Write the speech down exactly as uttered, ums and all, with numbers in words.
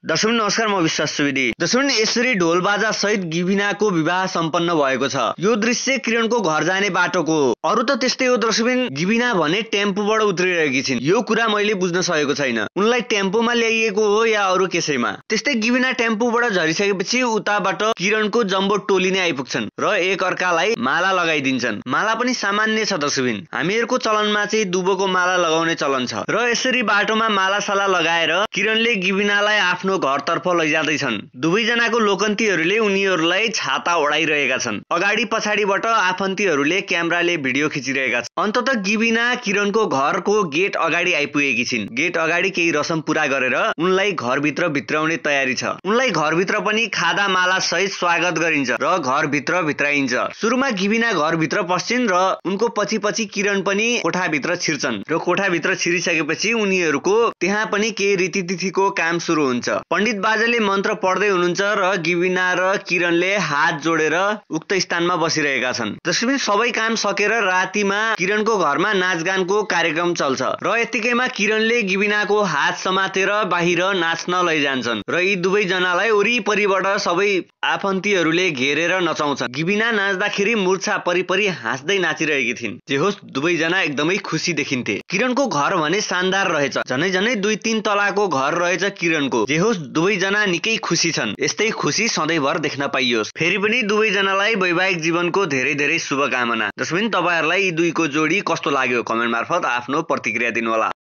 दर्शक नमस्कार, म विश्वास सुवेदी। दर्शक यसरी ढोल बाजा सहित गिबिनाको विवाह सम्पन्न भएको छ। यो दृश्य किरणको घर जाने बाटोको। अरु त त्यस्तै हो दर्शक, गिबिना भने टेम्पोबाट उत्रिरहेकी छिन्। यो कुरा मैले बुझ्न सकेको छैन, उनलाई टेम्पोमा ल्याइएको हो या अरु कसैमा। त्यस्तै गिबिना टेम्पोबाट झरिसकेपछि उताबाट किरणको जम्बो टोली नै आइपुग्छन् र एक अर्कालाई माला लगाइदिन्छन्। माला पनि सामान्य छ दर्शकबिन, हामीहरूको चलनमा चाहिँ दुबोको माला लगाउने चलन छ र यसरी बाटोमा मालासाला लगाएर किरणले गिबिनालाई आफ्नो घरतर्फ लैजाँदैछन्। दुवैजनाको लोकन्तीहरूले उनीहरूलाई छाता ओढाइरहेका छन्। अगाडि पछाडिबाट आफन्तीहरूले क्यामेराले भिडियो खिचिरहेका छन्। अन्ततः गिबिना किरणको घरको गेट अगाडि आइपुगेकी छिन्। गेट अगाडि केही रसम पूरा गरेर उनलाई घरभित्र भित्राउने तयारी छ। उनलाई घरभित्र पनि खादा माला सहित स्वागत गरिन्छ र घरभित्र भित्राइन्छ। सुरुमा गिबिना घरभित्र पस्छिन् र उनको पछि पछि किरण पनि कोठाभित्र छिर्छन् र कोठाभित्र छिरिसकेपछि उनीहरूको त्यहाँ पनि केही रीतिथितिको काम सुरु हुन्छ। पण्डित बाजेले मन्त्र पढ्दै हुनुहुन्छ र गिबिना र किरणले हात जोडेर उक्त स्थानमा बसिरहेका छन्। त्यसपछि सबै काम सकेर रातिमा किरणको घरमा नाचगानको कार्यक्रम चल्छ र यतिकैमा किरणले गिबिनाको हात समातेर बाहिर नाच्न लैजान्छन् र यी दुवै जनालाई वरिपरिबाट सबै आफन्तीहरूले घेरेर नचाउँछन्। गिबिना नाच्दाखेरि मुर्छा परिपरि हाँस्दै नाचिरहेकी थिइन्। जे होस् दुवै जना एकदमै खुसी देखिन्थे। किरणको घर भने शानदार रहेछ, झनै झनै दुई तीन तलाको घर रहेछ किरणको। जे होस् दुवै जना निकै खुसी छन्। यस्तै खुसी सधैँभर देख्न पाइयोस्। फेरि पनि दुवै जनालाई वैवाहिक जीवनको धेरै धेरै शुभकामना। दर्शकबिन, तपाईहरुलाई यी दुईको जोडी कस्तो लाग्यो कमेन्ट मार्फत आफ्नो प्रतिक्रिया दिनुहोला।